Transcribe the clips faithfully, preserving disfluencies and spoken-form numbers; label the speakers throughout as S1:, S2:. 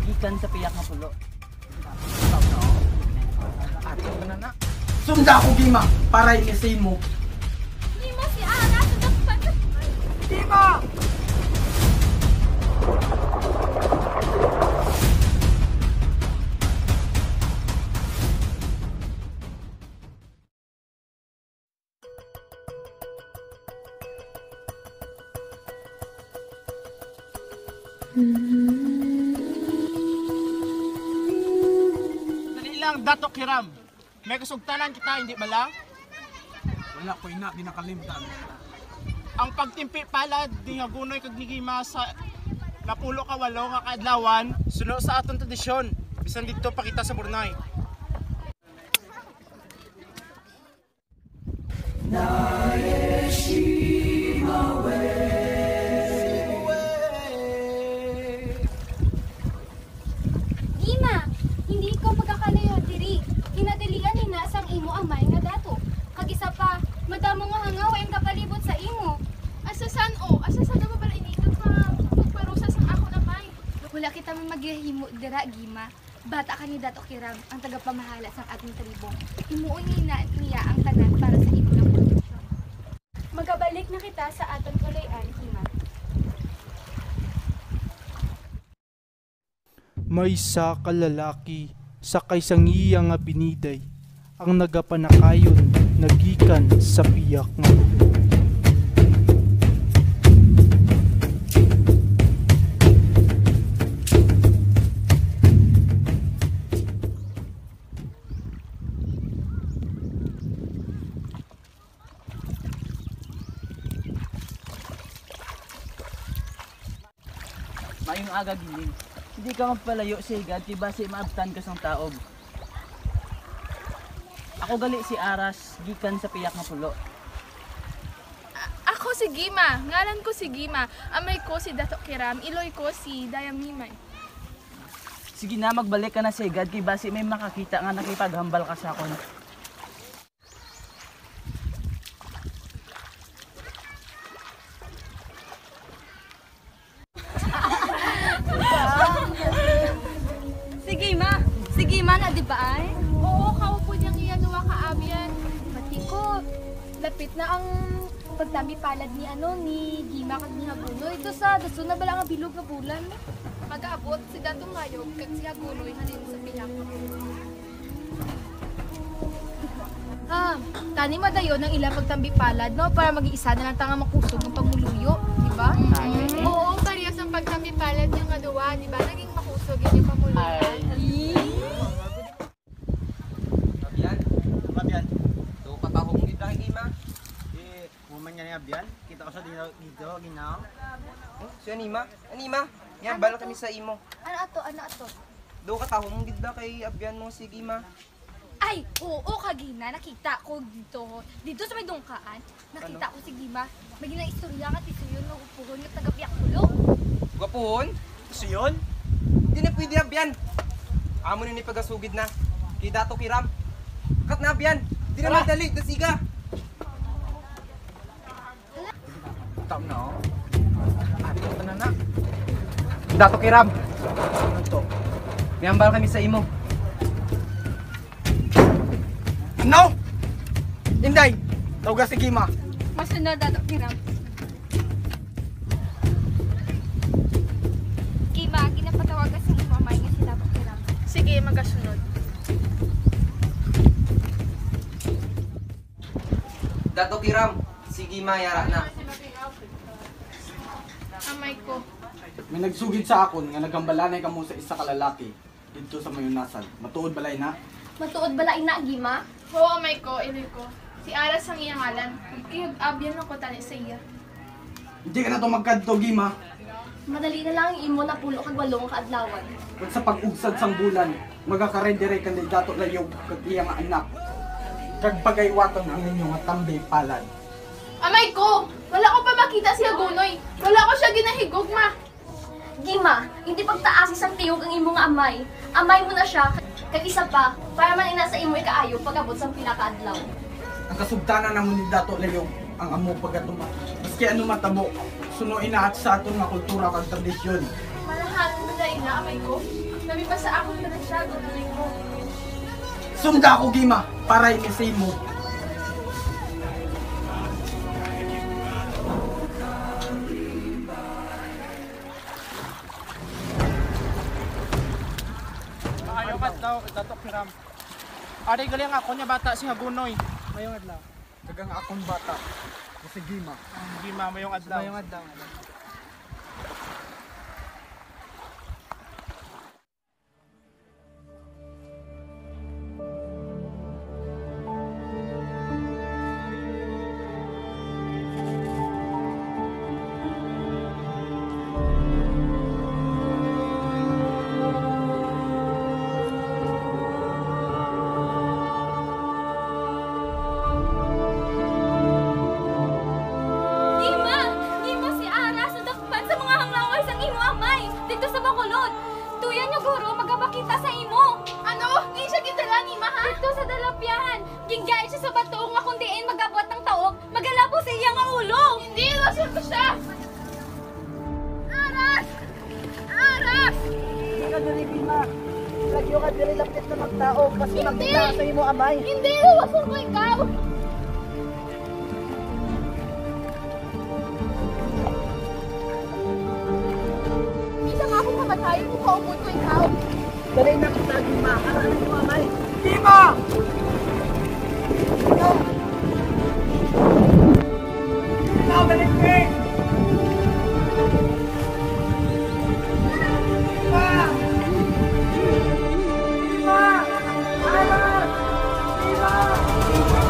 S1: gikan sa piyak nga pulo.
S2: Ato na na. Sunda ko Gima para inisay mo.
S3: Gima si Ara sa dapat.
S2: Gima!
S4: Dali lang, Dato Kiram. May kasugtanan kita, hindi ba lang?
S2: Wala ko ina, di nakalimtan.
S4: Ang pagtimpi palad, di hagunoy kag nigima sa napulo ka walo nga kaadlawan, suno sa atong tradisyon. Bisan dito pakita sa Burnay.
S3: Gima, hindi ko magkakalayo diri. Kinadilian ni na sang imo amay nga dato. Kag isa pa, madamo nga hangaw ang kapalibot sa imo.
S5: Asasan o, asasan na ba ini ka magparusa sa ako amay?
S3: Wala kita man maghihimo dira Gima. Bata ka ni Dato Kiram, ang tagapamahala sang ating tribo. Himuon niya niya ang tanan para sa imo ng proteksyon. Magabalik na kita sa aton kulayan, Gima.
S6: May isa ka lalaki sa kaysang iya nga biniday ang nagapanakayon nagikan sa piyak nga pulo.
S1: Mayong aga giling. Hindi ka magpalayo sa higad kay base maabtan ka sang taog. Ako gali si Aras gikan sa piyak nga pulo.
S5: Ako si Gima, ngalan ko si Gima. Amay ko si Dato Kiram, iloy ko si Dayang Mimay.
S1: Sige na, magbalik ka na sa higad kay base may makakita nga nakipaghambal ka sa akon.
S3: Sige ma, sige ma na di ba ay?
S5: Oo, kaupo niyang iyan nuwa kaabyan.
S3: Pati ko, lapit na ang pagdami palad ni ano ni Gima kag ni Haguno. Ito sa daso na bala nga bilog nga bulan.
S5: Mag-aabot si Dato Ngayog kag si Hagunoy halin sa piyak.
S3: Ha, tani madayon ang ilang pagtambi palad no para mag-iisa na lang tanga makusog ng pamuluyo, di ba?
S5: Oo, parehas ang pagtambi palad yung aduwa, di ba? Naging makusog yun yung pamuluyan.
S2: Abyan, abyan. Do katahong dito kay Gima.
S4: Eh, woman nga ni Abyan, kita ko sa dito, dito ginaw.
S2: Oh, si Anima, Anima. Yan balo kami sa imo.
S3: Ano ato, ano ato?
S2: Do katahong dito kay Abyan mo si Gima.
S3: Ay, oo, kagina, nakita ko dito. Dito sa may dungkaan, nakita ko si Gima. May ginang istorya nga tito yun, upuhon ng taga-piyak pulo.
S2: Gwapuhon?
S4: So yun?
S2: Di na pwede Abyan. Amo ni ni pagasugid na. Kay Dato Kiram. Kat na Abyan. Di na madali, dasiga. Tam na oh. Ato na na. Dato Kiram. Ano to? Miyambal kami sa imo. No! Inday! Tawag si Gima.
S3: Masunod, Dato Kiram. Gima, ginapatawagan sa imo, may nga si Dato Kiram.
S5: Sige, magasunod.
S2: Dato Kiram, si Gima yara na.
S5: Amay ko.
S7: May nagsugid sa akon nga nagambalanay ka mo sa isa ka lalaki dito sa mayunasan. Matuod balay na?
S3: Matuod bala ina, Gima?
S5: Oo, amay ko, iloy ko. Si Aras ang iyang ngalan. Kaya abyan ako tani sa iya.
S7: Hindi ka na to magkadto, Gima.
S3: Madali na lang ang imo na pulo kag walong kaadlawan.
S7: Pag sa pag-ugsad sang bulan, magkakarendere kandidato na yung kag iyang anak. Kag pagaywaton ang inyong nga tambay palad.
S5: Amay ko! Wala ko pa makita si Hagunoy. Wala ko siya ginahigog, ma.
S3: Gima, hindi pagtaasis ang tiyog ang imong amay. Amay mo na siya, kag isa pa, para man ina sa imo ikaayo pag-abot sa pinakaadlaw.
S7: Ang kasugtanan na mo ni Dato Layong ang amo pagatuma. Maski ano matabo, sunuin na at sa aton nga kultura kag tradisyon.
S5: Malahan mo na ina, amay ko. Labi pa sa akong diretsya, gununin mo.
S7: Sunda ko Gima para inisay mo.
S4: Maayo ka daw, Dato Kiram. Ari galing ako niya bata si Hagunoy. Mayong adlaw.
S7: Kagang akong bata. Kasi Gima.
S4: Gima, mayong adlaw.
S2: Mayong adlaw.
S3: Gima! Gima si Aras nadakpan sa mga hanglaway sang imo amay dito sa Bacolod. Tuyan niyo guro magabakita sa imo. Ano? Di siya gidala ni ha? Dito sa dalapyahan. Gingay siya sa bato nga kung diin magabot ng taog, magalabo sa iya nga ulo. Hindi, lasyon ko siya. Aras! Aras!
S1: Hindi ka diri Gima. Lagyo ka diri lapit na magtao kasi makita sa imo amay.
S3: Hindi, lasyon ko ikaw. Bisa nga akong kamatayin kung kaupod ko ikaw.
S1: Dali na kita Gima. Ano imo amay?
S7: Gima! Ikaw, daligpig! Gima! Gima! Alas! Gima!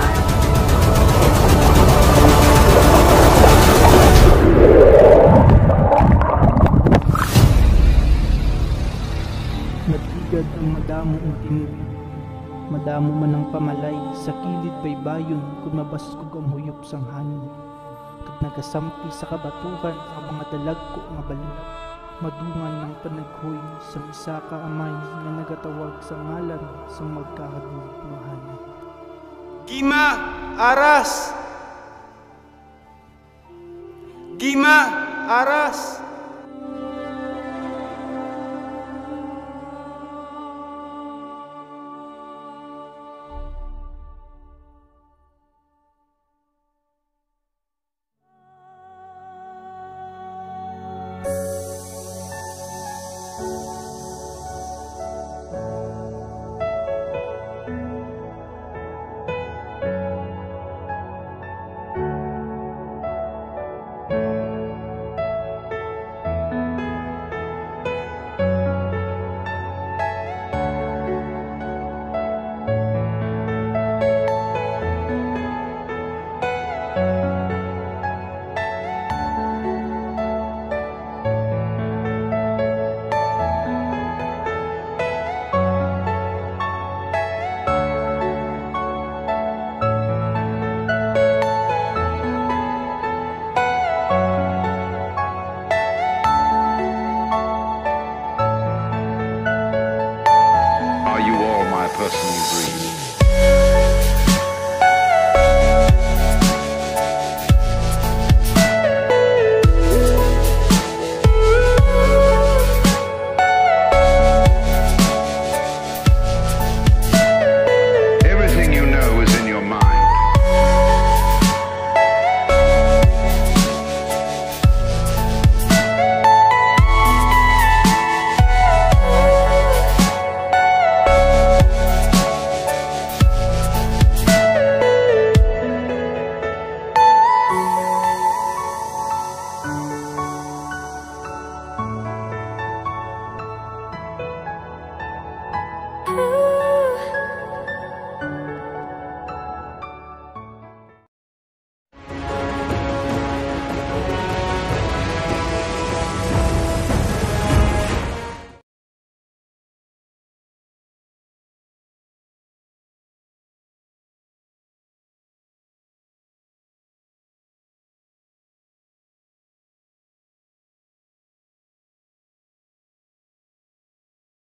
S6: Nagigad ang madamo ang tinubi. Madamo man ang pamalay, sa kilid baybayon kung mabaskog ang huyop sang hangin. Kag nagasampi sa kabatuhan ang mga dalagko nga balo. Madungan ng panaghoy sa isa ka amay nga nagatawag sa ngalan sa magkahadlok mahana.
S8: Gima! Aras! Gima! Aras!
S9: Are you all my personal dreams?